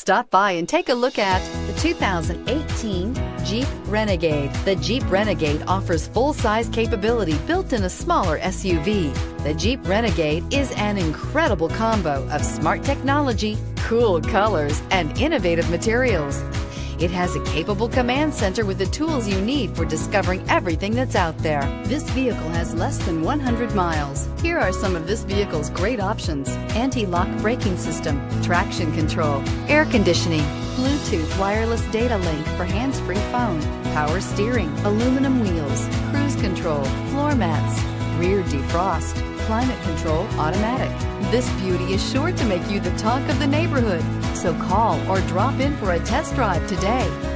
Stop by and take a look at the 2018 Jeep Renegade. The Jeep Renegade offers full-size capability built in a smaller SUV. The Jeep Renegade is an incredible combo of smart technology, cool colors, and innovative materials. It has a capable command center with the tools you need for discovering everything that's out there. This vehicle has less than 100 miles. Here are some of this vehicle's great options: anti-lock braking system, traction control, air conditioning, Bluetooth wireless data link for hands-free phone, power steering, aluminum wheels, cruise control, floor mats, rear defrost, climate control automatic. This beauty is sure to make you the talk of the neighborhood. So call or drop in for a test drive today.